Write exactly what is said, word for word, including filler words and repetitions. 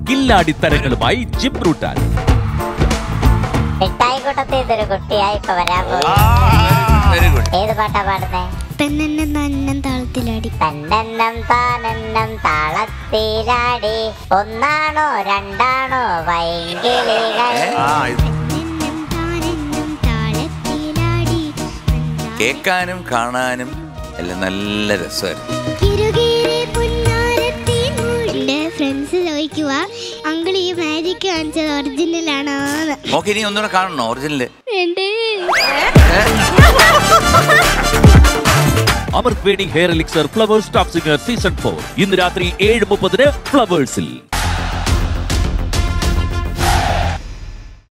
കില്ലാടിത്തരങ്ങളുമായി ജിംബ്രൂട്ടാൻ. മിഠായിക്കൂട്ടത്തിൽ ഇതൊരു കുട്ടിയായി ഇപ്പൊ വരാൻ പോകും. ഏത് പാട്ടാ പാടുന്നേ? പെണ്ണെണ്ണം താനെണ്ണം താളത്തിലാടി. പെണ്ണെണ്ണം താനെണ്ണം താളത്തിലാടി. ഒന്നാണോ രണ്ടാണോ വൈകിളികൾ? കേൾക്കാനും കാണാനും എല്ലാം നല്ല രസമായിരുന്നു. ഫ്രണ്ട്സ് ചോദിക്കുക അങ്കിൾ ഈ മാജിക് കാണിച്ചത് ഒറിജിനൽ ആണോ? ഓക്കെ, ഇനി ഒന്നുകൂടെ കാണണോ original? Amrit Veni hair elixir Flowers top singer season four ഇന്ന് രാത്രി ഏഴ് മുപ്പതിന് ഫ്ലവേഴ്സിൽ.